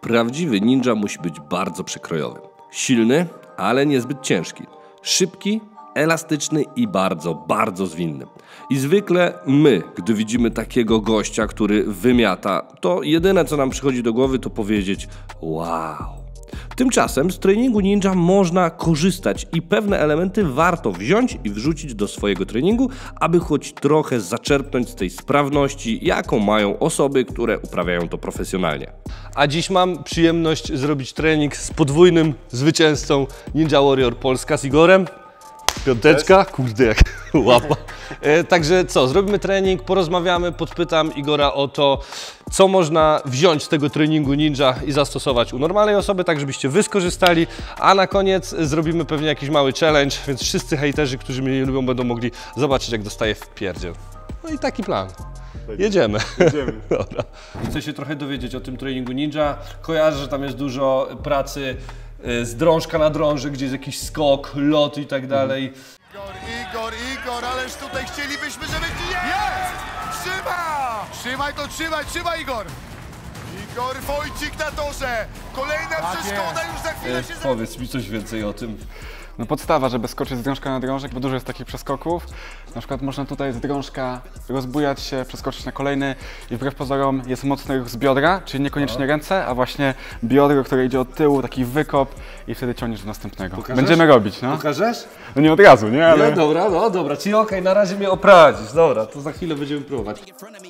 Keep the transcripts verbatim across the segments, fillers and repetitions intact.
Prawdziwy ninja musi być bardzo przekrojowy. Silny, ale niezbyt ciężki. Szybki, elastyczny i bardzo, bardzo zwinny. I zwykle my, gdy widzimy takiego gościa, który wymiata, to jedyne co nam przychodzi do głowy to powiedzieć wow. Tymczasem z treningu ninja można korzystać i pewne elementy warto wziąć i wrzucić do swojego treningu, aby choć trochę zaczerpnąć z tej sprawności, jaką mają osoby, które uprawiają to profesjonalnie. A dziś mam przyjemność zrobić trening z podwójnym zwycięzcą Ninja Warrior Polska z Igorem. Piąteczka, kurde jak łapa. E, także co, zrobimy trening, porozmawiamy, podpytam Igora o to, co można wziąć z tego treningu ninja i zastosować u normalnej osoby, tak żebyście wy skorzystali, a na koniec zrobimy pewnie jakiś mały challenge, więc wszyscy hejterzy, którzy mnie nie lubią, będą mogli zobaczyć, jak dostaję w pierdziel. No i taki plan. Jedziemy. Jedziemy. Dobra. Chcę się trochę dowiedzieć o tym treningu ninja. Kojarzę, że tam jest dużo pracy z drążka na drąży, gdzie jest jakiś skok, lot i tak dalej. Igor, Igor, Igor, ależ tutaj chcielibyśmy, żeby... Jest! Trzyma! Trzymaj to, trzymaj, trzymaj Igor! Igor Wojcik na torze! Kolejna przeszkoda już za chwilę się... Powiedz mi coś więcej o tym. No podstawa, żeby skoczyć z drążka na drążek, bo dużo jest takich przeskoków. Na przykład można tutaj z drążka rozbujać się, przeskoczyć na kolejny i wbrew pozorom jest mocny ruch z biodra, czyli niekoniecznie a. ręce, a właśnie biodro, które idzie od tyłu, taki wykop i wtedy ciągniesz do następnego. Pokażesz? Będziemy robić, no. Pokażesz? No nie od razu, nie? Ale... Nie, dobra, no dobra, czyli okej, okay, na razie mnie opradzisz, dobra, to za chwilę będziemy próbować.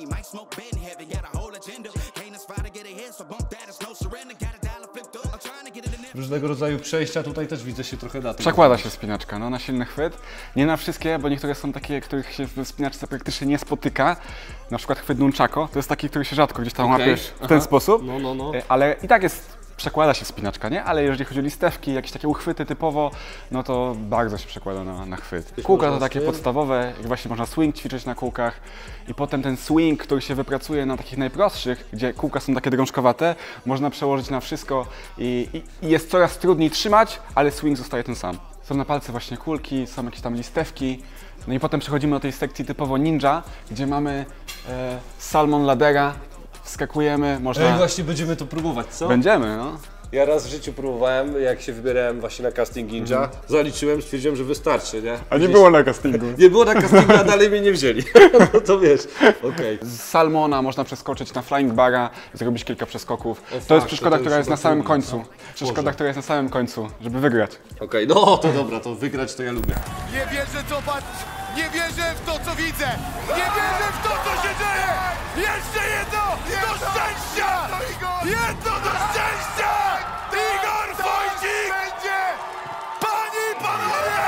Różnego rodzaju przejścia, tutaj też widzę się trochę da. Przekłada się spinaczka no, na silny chwyt. Nie na wszystkie, bo niektóre są takie, których się w spinaczce praktycznie nie spotyka. Na przykład chwyt nunchako, to jest taki, który się rzadko gdzieś tam okay. łapiesz w ten Aha. sposób. No, no, no. Ale i tak jest, przekłada się spinaczka, nie? Ale jeżeli chodzi o listewki, jakieś takie uchwyty typowo, no to bardzo się przekłada na, na chwyt. Kółka to takie podstawowe, jak właśnie można swing ćwiczyć na kółkach. I potem ten swing, który się wypracuje na takich najprostszych, gdzie kółka są takie drążkowate, można przełożyć na wszystko i, i, i jest coraz trudniej trzymać, ale swing zostaje ten sam. Są na palce właśnie kulki, są jakieś tam listewki. No i potem przechodzimy do tej sekcji typowo ninja, gdzie mamy e, salmon laddera, wskakujemy, można... Ej, właśnie będziemy to próbować, co? Będziemy, no. Ja raz w życiu próbowałem, jak się wybierałem właśnie na casting ninja, mm. zaliczyłem, stwierdziłem, że wystarczy, nie? A nie Gdzieś... było na castingu. Nie było na castingu, a dalej mnie nie wzięli. No to wiesz, okej. Okay. Z salmona można przeskoczyć na flying bara, zrobić kilka przeskoków. O, to tak, jest przeszkoda, to która jest na samym końcu. Przeszkoda, która jest na samym końcu, żeby wygrać. Okej, okay, no to dobra, to wygrać to ja lubię. Nie wierzę, co patrz, nie wierzę w to, co widzę. Nie wierzę w to, co się dzieje. Jeszcze jedno do szczęścia! Jedno do szczęścia! Igor Wojcik! Będzie! Panie i panowie!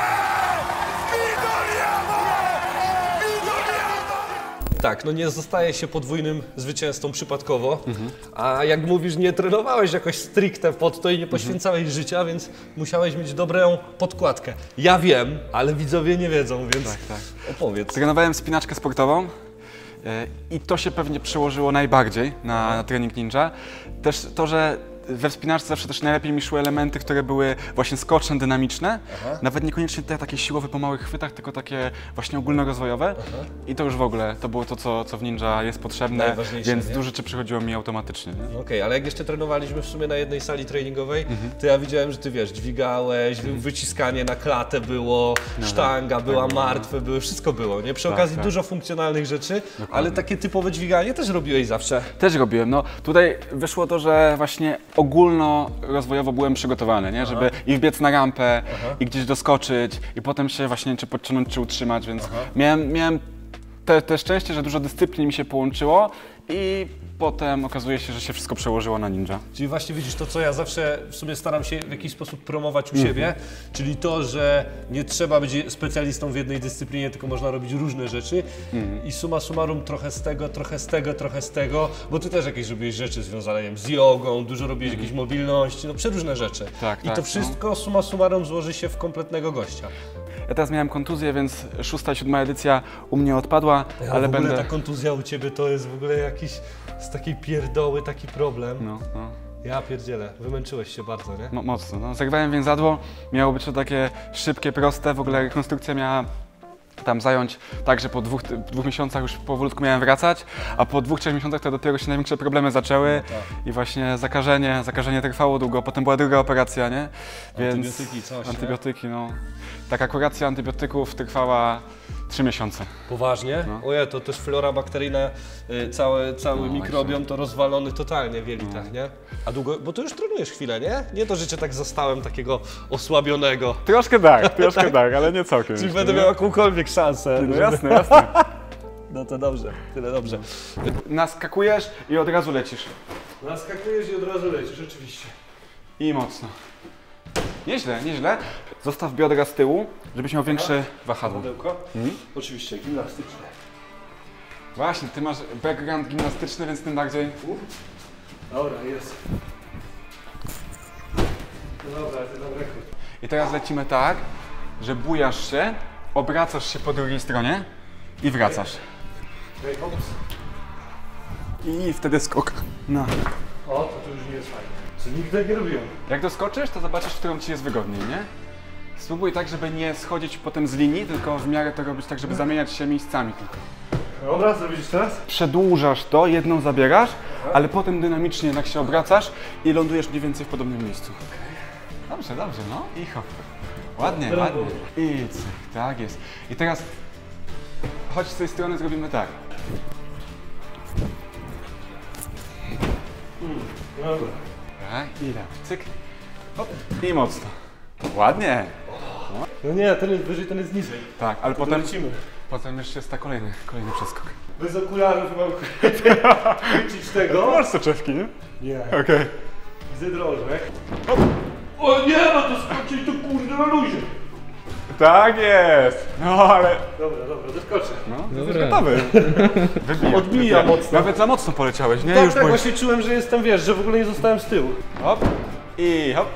Widoriano! Widoriano! Tak, no nie zostaje się podwójnym zwycięzcą przypadkowo, mhm. a jak mówisz, nie trenowałeś jakoś stricte pod to i nie poświęcałeś mhm. życia, więc musiałeś mieć dobrą podkładkę. Ja wiem, ale widzowie nie wiedzą, więc tak, tak. opowiedz. Trenowałem spinaczkę sportową. I to się pewnie przełożyło najbardziej na, na trening ninja. Też to, że we wspinaczce zawsze też najlepiej mi szły elementy, które były właśnie skoczne, dynamiczne. Aha. Nawet niekoniecznie te takie siłowe po małych chwytach, tylko takie właśnie ogólnorozwojowe. Aha. I to już w ogóle, to było to, co, co w ninja jest potrzebne, więc nie? dużo rzeczy przychodziło mi automatycznie. Okej, okay, ale jak jeszcze trenowaliśmy w sumie na jednej sali treningowej, mhm. to ja widziałem, że ty wiesz, dźwigałeś, mhm. wyciskanie na klatę było, no, sztanga tak, była, tak, martwe no. były, wszystko było, nie? Przy tak, okazji tak. dużo funkcjonalnych rzeczy, Dokładnie. ale takie typowe dźwiganie też robiłeś zawsze. Też robiłem, no tutaj wyszło to, że właśnie ogólnorozwojowo byłem przygotowany, nie? Żeby i wbiec na rampę, Aha. i gdzieś doskoczyć, i potem się właśnie czy podciągnąć, czy utrzymać, więc miałem, miałem te, te szczęście, że dużo dyscyplin mi się połączyło i potem okazuje się, że się wszystko przełożyło na ninja. Czyli właśnie widzisz to, co ja zawsze w sumie staram się w jakiś sposób promować u mm-hmm. siebie, czyli to, że nie trzeba być specjalistą w jednej dyscyplinie, tylko można robić różne rzeczy mm-hmm. i summa summarum trochę z tego, trochę z tego, trochę z tego, bo ty też jakieś robiłeś rzeczy związane nie wiem, z jogą, dużo robiłeś mm-hmm. jakiejś mobilności, no przeróżne rzeczy. Tak, I tak, to wszystko no. summa summarum złoży się w kompletnego gościa. Ja teraz miałem kontuzję, więc szósta, siódma edycja u mnie odpadła, ja, ale w ogóle będę... ta kontuzja u ciebie to jest w ogóle jakiś z takiej pierdoły taki problem. No, no. Ja pierdzielę, wymęczyłeś się bardzo, nie? Mo mocno, no. Zerwałem więzadło, miało być to takie szybkie, proste, w ogóle rekonstrukcja miała tam zająć tak, że po dwóch, dwóch miesiącach już powolutku miałem wracać, a po dwóch, trzech miesiącach to dopiero się największe problemy zaczęły no tak. i właśnie zakażenie, zakażenie trwało długo, potem była druga operacja, nie? Więc antybiotyki, coś, antybiotyki, nie? no. Taka kuracja antybiotyków trwała trzy miesiące. Poważnie? No. Ojej, to też flora bakteryjna, y, cały, cały no, mikrobiom to rozwalony totalnie w jelitach, no. nie? A długo, bo to już trenujesz chwilę, nie? Nie to, że cię tak zastałem takiego osłabionego. Troszkę tak, troszkę tak, ale nie całkiem. Czyli będę miał jakąkolwiek szansę. No jasne, jasne. No to dobrze, tyle dobrze. Naskakujesz i od razu lecisz. Naskakujesz i od razu lecisz, oczywiście. I mocno. Nieźle, nieźle. Zostaw biodra z tyłu, żebyś miał większe wahadło. Mhm. Oczywiście, gimnastyczne. Właśnie, ty masz background gimnastyczny, więc tym bardziej... Uh. Dobra, jest. No dobra, to dobry rekord. I teraz lecimy tak, że bujasz się, obracasz się po drugiej stronie i wracasz. I wtedy skok. No. O, to, to już nie jest fajne. Co nigdy nie robiłem. Jak doskoczysz, to zobaczysz, w którą ci jest wygodniej, nie? Spróbuj tak, żeby nie schodzić potem z linii, tylko w miarę to robić tak, żeby zamieniać się miejscami tylko. Dobra, zrobisz teraz? Przedłużasz to, jedną zabierasz, Aha. ale potem dynamicznie jednak się obracasz i lądujesz mniej więcej w podobnym miejscu. Okay. Dobrze, dobrze, no i hop. Ładnie, Brawo. ładnie. I cyk, tak jest. I teraz chodź z tej strony, zrobimy tak. Mm, dobra. Tak, i tak, cyk, hop i mocno. Ładnie. No nie, ten jest wyżej, ten jest niżej. Tak, ale to potem, lecimy. potem jeszcze jest ta kolejny, kolejny przeskok. Bez okularów mam chwycić tego. Masz soczewki, nie? Nie. Okej. Okay. Widzę drążek. O nie, no to skoczyć to kurde na luzie. Tak jest. No ale... Dobra, dobra, doskoczę. No, jesteś gotowy. Wybija. Odbija mocno. Nawet za mocno poleciałeś, nie? Tak, Już tak, boś... właśnie czułem, że jestem, wiesz, że w ogóle nie zostałem z tyłu. Hop i hop.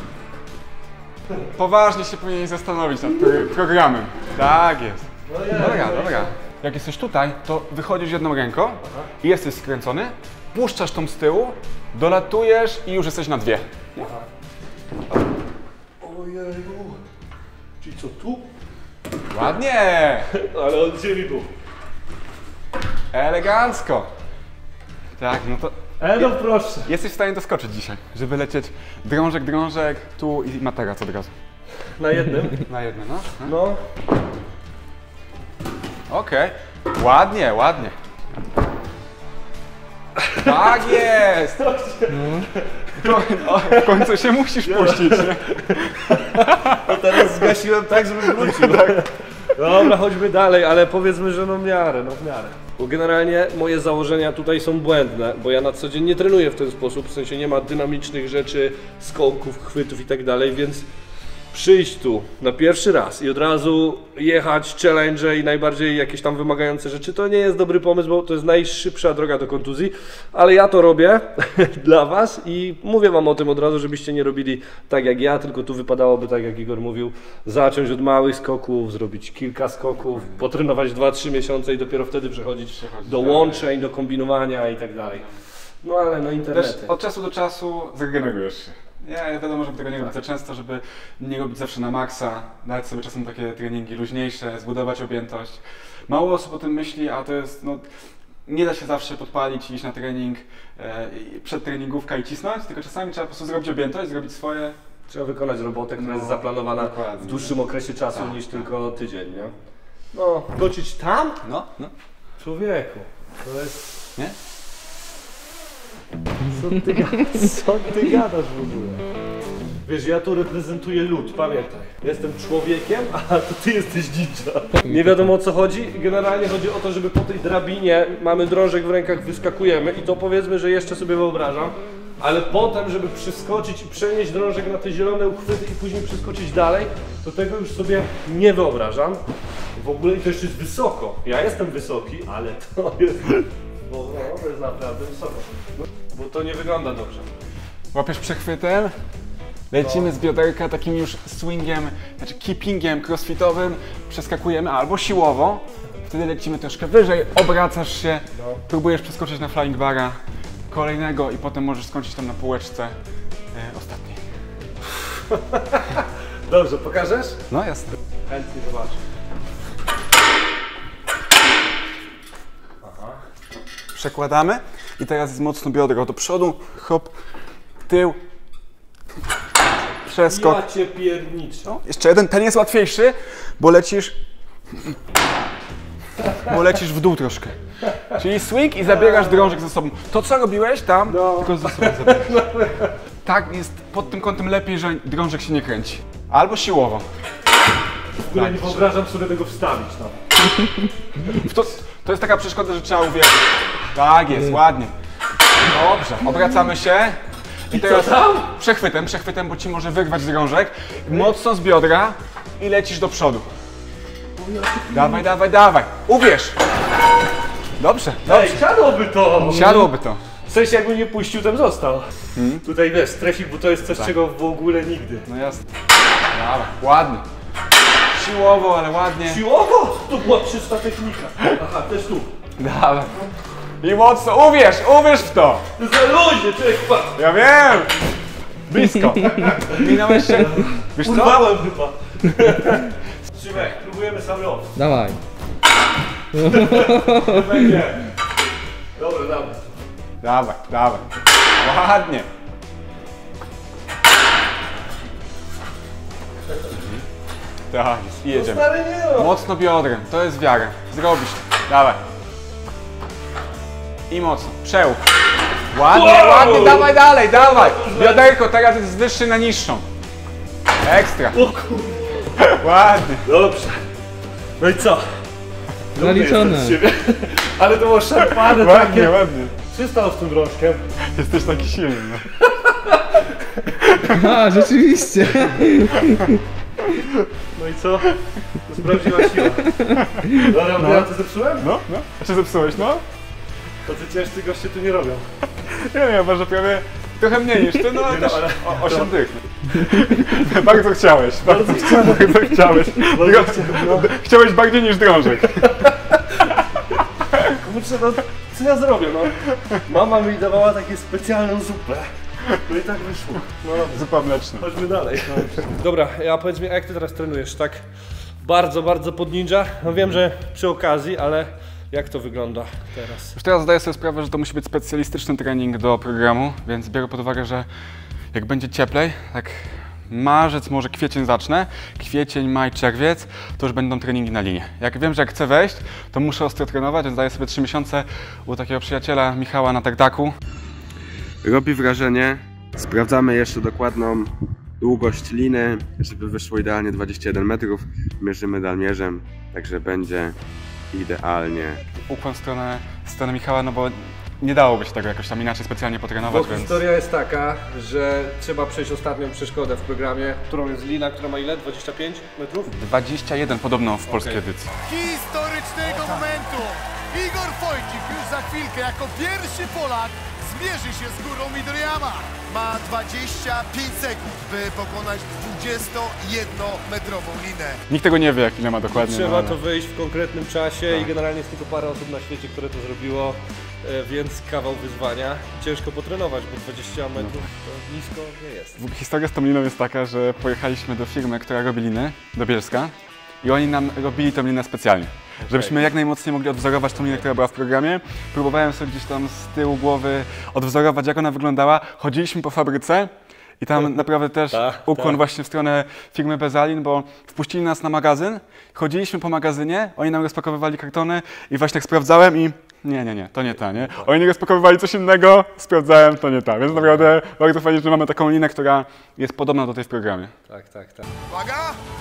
Poważnie się powinieneś zastanowić nad tym programem. Tak jest. No jest, dobra, no dobra. Jak jesteś tutaj, to wychodzisz jedną ręką i jesteś skręcony, puszczasz tą z tyłu, dolatujesz i już jesteś na dwie. Aha. Ojeju. Czyli co, tu? Ładnie! Ale od ziemi był. Elegancko. Tak, no to... E, no proszę. Jesteś w stanie doskoczyć dzisiaj, żeby lecieć drążek, drążek, tu i materac od razu. Na jednym? Na jednym, no. No. Okej. Okay. Ładnie, ładnie. Tak jest! No. W końcu się musisz puścić, nie? No teraz zgasiłem tak, żeby wrócił. Dobra, chodźmy dalej, ale powiedzmy, że no w miarę, no w miarę. Bo generalnie moje założenia tutaj są błędne, bo ja na co dzień nie trenuję w ten sposób, w sensie nie ma dynamicznych rzeczy, skoków, chwytów i tak dalej, więc przyjść tu na pierwszy raz i od razu jechać challenge i najbardziej jakieś tam wymagające rzeczy, to nie jest dobry pomysł, bo to jest najszybsza droga do kontuzji, ale ja to robię dla was i mówię wam o tym od razu, żebyście nie robili tak jak ja, tylko tu wypadałoby, tak jak Igor mówił, zacząć od małych skoków, zrobić kilka skoków, potrenować dwa trzy miesiące i dopiero wtedy przechodzić do łączeń, do kombinowania i tak dalej. No ale no internety. Też od czasu do czasu zregenerujesz się. Nie, wiadomo, żeby tego nie robić za często, żeby nie robić zawsze na maksa, dać sobie czasem takie treningi luźniejsze, zbudować objętość. Mało osób o tym myśli, a to jest, no, nie da się zawsze podpalić i iść na trening, e, przed treningówka i cisnąć, tylko czasami trzeba po prostu zrobić objętość, zrobić swoje. Trzeba wykonać robotę, która no, jest zaplanowana dokładnie. W dłuższym okresie czasu tak, niż tak. tylko tydzień, nie? No, skoczyć tam? No, no. Człowieku, to jest... Nie? Co ty gadasz? Co ty gadasz w ogóle? Wiesz, ja tu reprezentuję lud, pamiętaj. Jestem człowiekiem, a to ty jesteś ninja. Nie wiadomo o co chodzi. Generalnie chodzi o to, żeby po tej drabinie, mamy drążek w rękach, wyskakujemy i to powiedzmy, że jeszcze sobie wyobrażam. Ale potem, żeby przeskoczyć i przenieść drążek na te zielone uchwyty i później przeskoczyć dalej, to tego już sobie nie wyobrażam. W ogóle i to jeszcze jest wysoko. Ja jestem wysoki, ale to jest... Bo no, to jest naprawdę wysoko. Bo to nie wygląda dobrze. Łapiesz przechwytem, lecimy no. z bioderka takim już swingiem, znaczy keepingiem crossfitowym, przeskakujemy albo siłowo, wtedy lecimy troszkę wyżej, obracasz się, no. próbujesz przeskoczyć na flying bara kolejnego i potem możesz skończyć tam na półeczce e, ostatniej. Dobrze, pokażesz? No jasne. Chętnie zobaczę. Przekładamy i teraz jest mocno biodro do przodu, hop, tył, przeskok. Ja cię pierniczę. No, jeszcze jeden, ten jest łatwiejszy, bo lecisz, bo lecisz w dół troszkę. Czyli swing i zabierasz drążek ze sobą. To co robiłeś tam, no. tylko ze sobą zabierasz. Tak jest pod tym kątem lepiej, że drążek się nie kręci. Albo siłowo. W ogóle nie wyobrażam sobie tego wstawić tam. To, to jest taka przeszkoda, że trzeba uwierzyć. Tak jest, ładnie. Dobrze, obracamy się. I teraz przechwytem, przechwytem, bo ci może wyrwać drążek. Mocno z biodra i lecisz do przodu. Dawaj, dawaj, dawaj. Uwierz. Dobrze, dobrze. Ej, siadłoby to! Siadłoby to. W sensie jakby nie puścił, tam został. Hmm? Tutaj wiesz, trefik, bo to jest coś, tak. czego w ogóle nigdy. No jasne. Dawaj, ładnie. Siłowo, ale ładnie. Siłowo? To była czysta technika. Aha, też tu. Dawaj. I mocno, uwierz, uwierz w to. Za luzie, człowiek, patrz. Ja wiem. Blisko. Minąłeś się. Wiesz co? Urwałem chyba. Szymek, próbujemy sam lot. Dawaj. Będzie. Dobra, dawaj. Dawaj, dawaj. Ładnie. Tak jest, i jedziemy. No stary, nie. Mocno biodrem, to jest wiara. Zrobisz to. Dawaj. I mocno. Przełóż. Ładnie, wow. ładnie, dawaj dalej, dawaj. Bioderko teraz jest z wyższej na niższą. Ekstra. O kurde. Ładnie. Dobrze. No i co? Zaliczone. Ale to było szarpane. Ładnie, takie... ładnie. Co stało z tym drążkiem? Jesteś taki silny. No. Aha, rzeczywiście. No i co? To jest prawdziwa siła. Dobra, no. Ja to zepsułem? No, no. A czy zepsułeś, no? To ty ciężcy goście tu nie robią. Ja nie, może prawie trochę mniej niż ty, no ale nie, też no, ale... o, osiem dych. Bardzo chciałeś, bardzo, bardzo chciałeś. Bardzo chciałem, no. Chciałeś bardziej niż drążek. Kurczę, no co ja zrobię, no? Mama mi dawała takie specjalną zupę. No i tak wyszło. No, zupa mleczna. Chodźmy dalej. No. Dobra, a powiedz mi, jak ty teraz trenujesz, tak? Bardzo, bardzo pod ninja? No wiem, że przy okazji, ale jak to wygląda teraz? Już teraz zdaję sobie sprawę, że to musi być specjalistyczny trening do programu, więc biorę pod uwagę, że jak będzie cieplej, tak marzec, może kwiecień zacznę, kwiecień, maj, czerwiec, to już będą treningi na linie. Jak wiem, że jak chcę wejść, to muszę ostro trenować, więc daję sobie trzy miesiące u takiego przyjaciela Michała na tartaku. Robi wrażenie. Sprawdzamy jeszcze dokładną długość liny, żeby wyszło idealnie dwadzieścia jeden metrów. Mierzymy dalmierzem, także będzie idealnie. Ukłon w stronę, w stronę Michała, no bo nie dałoby się tego jakoś tam inaczej specjalnie potrenować, bo więc... Historia jest taka, że trzeba przejść ostatnią przeszkodę w programie, którą jest lina, która ma ile? dwadzieścia pięć metrów? dwadzieścia jeden podobno w polskiej okay. edycji. Historycznego momentu! Igor Wojcik już za chwilkę jako pierwszy Polak zmierzy się z górą Midoriyama. Ma dwadzieścia pięć sekund, by pokonać dwudziestojednometrową linę. Nikt tego nie wie, jak ile ma dokładnie. Trzeba no, ale... to wyjść w konkretnym czasie tak. I generalnie jest tylko parę osób na świecie, które to zrobiło, więc kawał wyzwania. Ciężko potrenować, bo dwadzieścia metrów to nisko nie jest. Historia z tą liną jest taka, że pojechaliśmy do firmy, która robi liny, do Bielska i oni nam robili tą linę specjalnie. Żebyśmy jak najmocniej mogli odwzorować tą linię, która była w programie. Próbowałem sobie gdzieś tam z tyłu głowy odwzorować, jak ona wyglądała. Chodziliśmy po fabryce i tam naprawdę też ta, ukłon ta. właśnie w stronę firmy Bezalin, bo wpuścili nas na magazyn, chodziliśmy po magazynie, oni nam rozpakowywali kartony i właśnie tak sprawdzałem i nie, nie, nie, to nie ta, nie? Oni rozpakowywali coś innego, sprawdzałem, to nie ta. Więc naprawdę bardzo fajnie, że mamy taką linę, która jest podobna do tej w programie. Tak, tak, tak. Uwaga!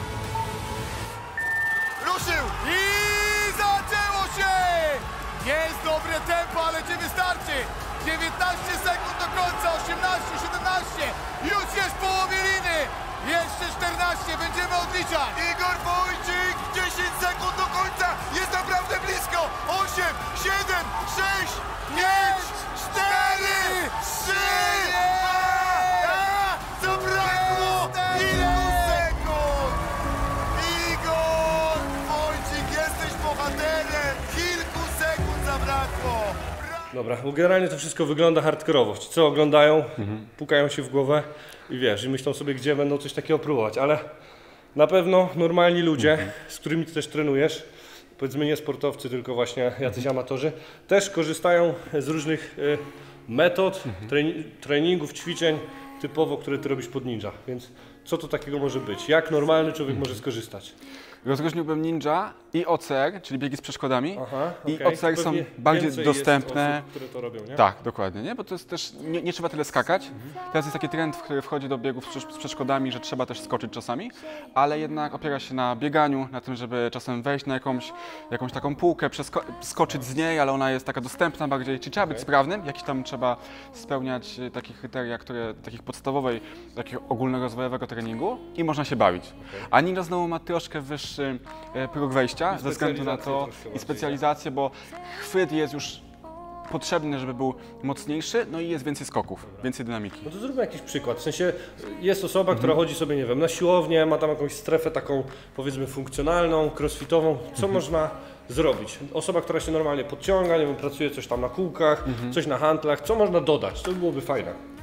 Ruszył! I zaczęło się! Nie jest dobre tempo, ale ci wystarczy! dziewiętnaście sekund do końca, osiemnaście, siedemnaście! Już jest w połowie liny! Jeszcze czternaście, będziemy odliczać! Igor Wojcik, dziesięć sekund do końca! Jest naprawdę blisko! osiem, siedem, sześć, pięć, cztery, trzy, dwa, zabrakło! Ile sekund! Igor Wojcik, jesteś bohaterem! Kilku sekund zabrakło! Dobra, bo generalnie to wszystko wygląda hardkorowo. Ci co oglądają, mhm. pukają się w głowę i wiesz, i myślą sobie, gdzie będą coś takiego próbować, ale na pewno normalni ludzie, mhm. z którymi ty też trenujesz, powiedzmy nie sportowcy, tylko właśnie jacyś amatorzy, też korzystają z różnych y, metod, trening, treningów, ćwiczeń typowo, które ty robisz pod ninja. Więc co to takiego może być? Jak normalny człowiek może skorzystać? Rozróżniłbym ninja i O C R, czyli biegi z przeszkodami. Aha, I okay. O C R są bardziej dostępne. Jest osób, które to robią, nie? Tak, dokładnie, nie? Bo to jest też, nie, nie trzeba tyle skakać. Mhm. Teraz jest taki trend, w który wchodzi do biegów z przeszkodami, że trzeba też skoczyć czasami, ale jednak opiera się na bieganiu, na tym, żeby czasem wejść na jakąś, jakąś taką półkę, skoczyć z niej, ale ona jest taka dostępna bardziej, czyli trzeba być okay. sprawnym, jakiś tam trzeba spełniać takie kryteria, które takich podstawowej, takiego ogólnorozwojowego treningu i można się bawić. Okay. A ninja znowu ma troszkę wyższy próg wejścia ze względu na to i specjalizację, bo chwyt jest już potrzebny, żeby był mocniejszy, no i jest więcej skoków, Dobra. więcej dynamiki. No to zróbmy jakiś przykład, w sensie jest osoba, mhm. która chodzi sobie, nie wiem, na siłownię, ma tam jakąś strefę taką, powiedzmy, funkcjonalną, crossfitową, co mhm. można zrobić? Osoba, która się normalnie podciąga, nie wiem, pracuje coś tam na kółkach, mhm. coś na handlach, co można dodać? To byłoby fajne.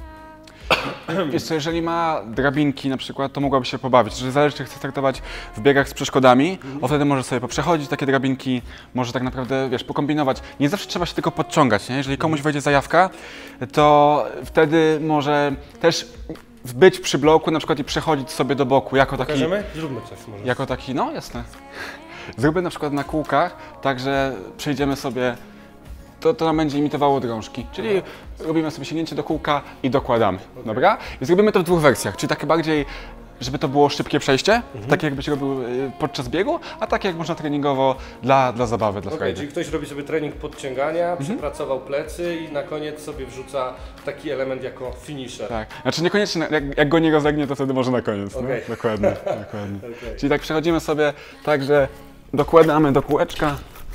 Wiesz co, jeżeli ma drabinki na przykład, to mogłaby się pobawić. Że zależy, czy chce startować w biegach z przeszkodami, mm. o wtedy może sobie poprzechodzić takie drabinki, może tak naprawdę, wiesz, pokombinować. Nie zawsze trzeba się tylko podciągać, nie? Jeżeli komuś wejdzie zajawka, to wtedy może też być przy bloku na przykład i przechodzić sobie do boku jako taki... Pokażemy? Zróbmy coś może. Jako taki, no jasne. Zróbmy na przykład na kółkach, tak że przejdziemy sobie, to, to nam będzie imitowało drążki, czyli Aha. robimy sobie sięgnięcie do kółka i dokładamy, okay. dobra? I zrobimy to w dwóch wersjach, czyli takie bardziej, żeby to było szybkie przejście, mhm. tak jakbyś robił podczas biegu, a tak jak można treningowo dla, dla zabawy, dla okay, frajdy. Czyli ktoś robi sobie trening podciągania, mhm. przepracował plecy i na koniec sobie wrzuca taki element jako finisher. Tak, znaczy niekoniecznie, jak, jak go nie rozegnie, to wtedy może na koniec, okay. no? Dokładnie, dokładnie. Okay. Czyli tak przechodzimy sobie tak, że dokładamy do kółeczka.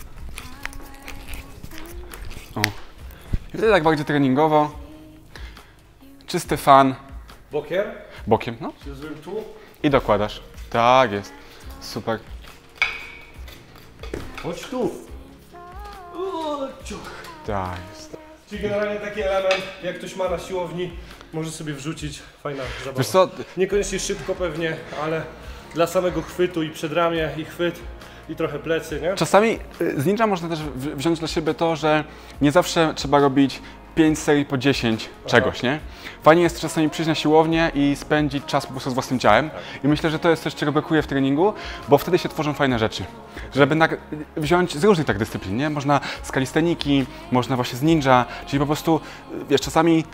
O. I wtedy tak bardziej treningowo, czysty fan. Bokiem? Bokiem, no. Czy tu? I dokładasz. Tak jest. Super. Chodź tu. O, ciuch. Tak jest. Czyli generalnie taki element, jak ktoś ma na siłowni, może sobie wrzucić. Fajna zabawa. Wiesz co? Niekoniecznie szybko pewnie, ale dla samego chwytu i przedramię i chwyt. I trochę plecy, nie? Czasami z ninja można też wziąć dla siebie to, że nie zawsze trzeba robić pięć serii po dziesięć czegoś, nie? Fajnie jest czasami przyjść na siłownię i spędzić czas po prostu z własnym ciałem. Tak. I myślę, że to jest coś, czego brakuje w treningu, bo wtedy się tworzą fajne rzeczy. Żeby wziąć z różnych tak dyscyplin, nie? Można z kalisteniki, można właśnie z ninja, czyli po prostu, wiesz, czasami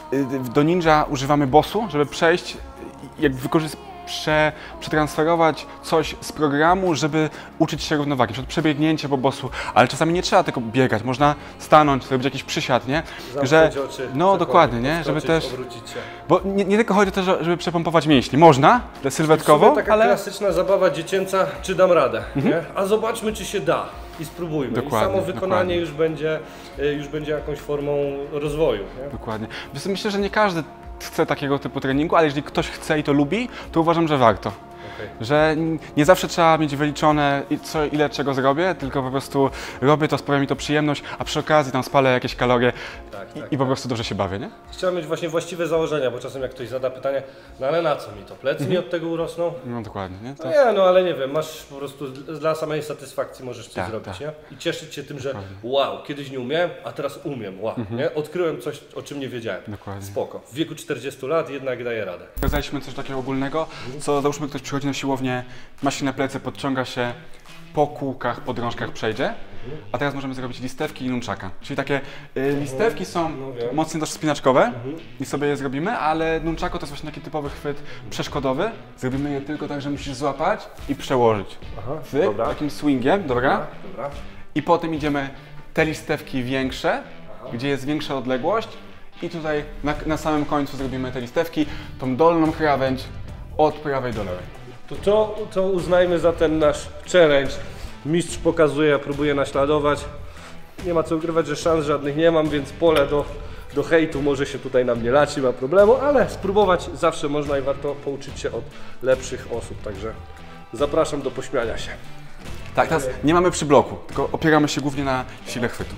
do ninja używamy bossu, żeby przejść, jak wykorzystać Prze, przetransferować coś z programu, żeby uczyć się równowagi, przed przebiegnięcie po bossu, ale czasami nie trzeba tylko biegać, można stanąć, zrobić jakiś przysiad, nie? Że, oczy, no dokładnie, nie? Żeby też, bo nie, nie tylko chodzi o to, żeby przepompować mięśnie, można, sylwetkowo, taka ale... klasyczna zabawa dziecięca, czy dam radę, mhm. nie? A zobaczmy, czy się da i spróbujmy. Dokładnie, I samo wykonanie dokładnie. już będzie, już będzie jakąś formą rozwoju, nie? Dokładnie. Więc myślę, że nie każdy chce takiego typu treningu, ale jeżeli ktoś chce i to lubi, to uważam, że warto. Okay. Że nie zawsze trzeba mieć wyliczone, co, ile czego zrobię, tylko po prostu robię to, sprawia mi to przyjemność, a przy okazji tam spalę jakieś kalorie tak, tak, i, i po tak. prostu dobrze się bawię, nie? Chciałem mieć właśnie właściwe założenia, bo czasem jak ktoś zada pytanie, no ale na co mi to? Plecy mm-hmm. mi od tego urosną? No dokładnie, nie? To... No nie, no ale nie wiem, masz po prostu dla samej satysfakcji możesz coś tak, zrobić, tak. nie? I cieszyć się tym, że wow, kiedyś nie umiałem, a teraz umiem, wow, mm-hmm. nie? Odkryłem coś, o czym nie wiedziałem. Dokładnie. Spoko. W wieku czterdziestu lat jednak daję radę. Pokazaliśmy coś takiego ogólnego, co załóżmy ktoś przychodzi na siłownię, ma silne plecy, podciąga się, po kółkach, po drążkach przejdzie, a teraz możemy zrobić listewki i nunchaka. Czyli takie y, listewki są no mocno też spinaczkowe i sobie je zrobimy, ale nunchako to jest właśnie taki typowy chwyt przeszkodowy. Zrobimy je tylko tak, że musisz złapać i przełożyć. Aha, z dobra. takim swingiem, dobra? Dobra. I potem idziemy te listewki większe, Aha. gdzie jest większa odległość i tutaj na, na samym końcu zrobimy te listewki, tą dolną krawędź od prawej do lewej. To, to, to uznajmy za ten nasz challenge. Mistrz pokazuje, ja próbuję naśladować. Nie ma co ukrywać, że szans żadnych nie mam, więc pole do, do hejtu może się tutaj na mnie lać, nie ma problemu, ale spróbować zawsze można i warto pouczyć się od lepszych osób, także zapraszam do pośmiania się. Tak, teraz nie mamy przy bloku, tylko opieramy się głównie na sile chwytu.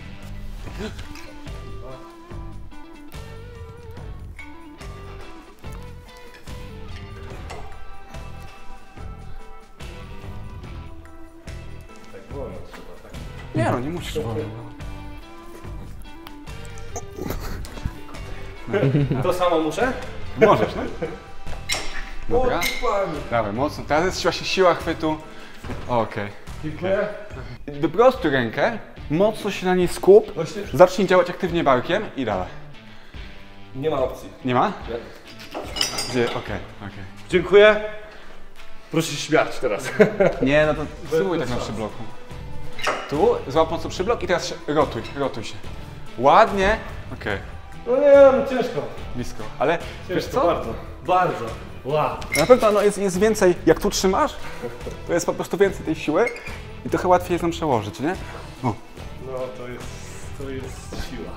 Wolno trzeba. Nie no, nie musisz. No. To samo muszę? Możesz, no. Dobra. Dawaj, mocno. Teraz jest siła, siła chwytu. Okej. Dziękuję. Po prostu rękę, mocno się na niej skup, zacznij działać aktywnie barkiem i dawaj. Nie ma opcji. Nie ma? Nie. Gdzie? Okej, okay, okej. Okay. Dziękuję. Proszę się śmiać teraz. Nie, no to spróbuj tak na przybloku. Tu, złap mocno przyblok i teraz się rotuj, rotuj się. Ładnie. Okej. Okay. No nie, no ciężko. Blisko, ale Ciężko, wiesz co? Bardzo, bardzo. Wow. Na pewno no, jest, jest więcej, jak tu trzymasz, to jest po prostu więcej tej siły i trochę łatwiej jest nam przełożyć, nie? O. No to jest, to jest siła.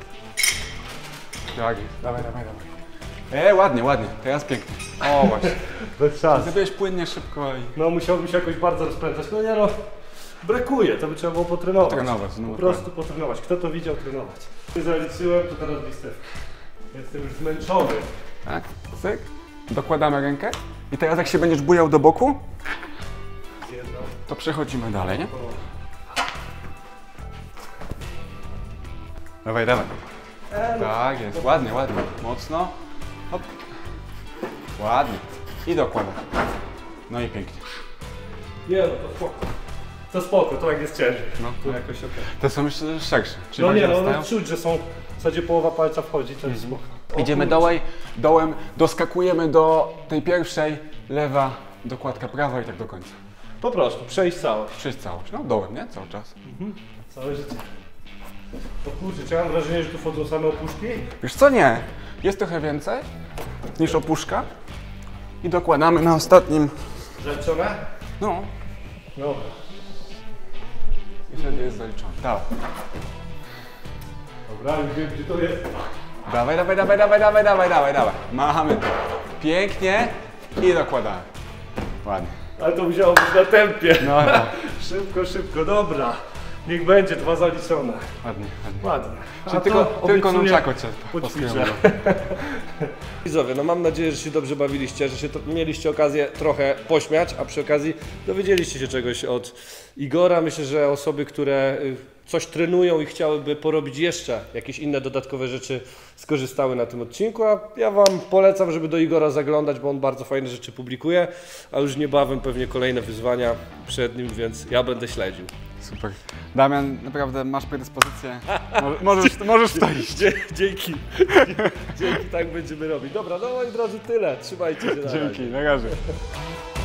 Tak, dawaj, dawaj, dawaj. E, ładnie, ładnie, teraz pięknie. O właśnie. Bez szans. Zrobiłeś płynnie, szybko i... No musiałbym się jakoś bardzo rozpędzać. No nie no, brakuje, to by trzeba było potrenować. Trenować, no Po prostu potrenować. Kto to widział trenować? Nie zaliczyłem, to teraz listewkę. Jestem już zmęczony. Tak, cyk. Dokładamy rękę i teraz jak się będziesz bujał do boku, to przechodzimy dalej, nie? Dawaj, dawaj. Tak jest, ładnie, ładnie. Mocno. Hop. Ładnie. I dokładam. No i pięknie. Nie no, to spoko. To spoko, to jak jest ciężej. No, To jakoś okej. te są jeszcze szersze. Czyli No nie, bardziej no, no nastają. czuć, że są w zasadzie połowa palca wchodzi, to jest spoko. O Idziemy kurczę. dołem, dołem, doskakujemy do tej pierwszej, lewa, dokładka prawa i tak do końca. Po prostu, przejść całość. Przejść całość, no dołem, nie? Cały czas. Całe życie. O kurczę, czy ja mam wrażenie, że tu wchodzą same opuszki? Wiesz co, nie. Jest trochę więcej niż opuszka. I dokładamy na ostatnim, Zaliczone? no. Dobra. I wtedy jest zaliczony. Dawaj. Dobra, już wiem, gdzie to jest. Dawaj, dawaj, dawaj, dawaj, dawaj, dawaj, dawaj, dawaj. Machamy to. Pięknie i dokładamy. Ładnie. Ale to musiało być na tempie. No, no. Szybko, szybko, dobra. Niech będzie, dwa zaliczone. Ładnie, ładnie. Ładnie. Czyli tylko, tylko nunchaku cię poćwiczę. Widzowie, no mam nadzieję, że się dobrze bawiliście, że się to, mieliście okazję trochę pośmiać, a przy okazji dowiedzieliście się czegoś od Igora. Myślę, że osoby, które y, coś trenują i chciałyby porobić jeszcze jakieś inne dodatkowe rzeczy, skorzystały na tym odcinku, a ja Wam polecam, żeby do Igora zaglądać, bo on bardzo fajne rzeczy publikuje, a już niebawem pewnie kolejne wyzwania przed nim, więc ja będę śledził. Super. Damian, naprawdę masz predyspozycję. Mo- Możesz, możesz to iść. Dzie- Dzięki. Dzięki, tak będziemy robić. Dobra, no moi drodzy, tyle. Trzymajcie się na razie. Dzięki, na razie.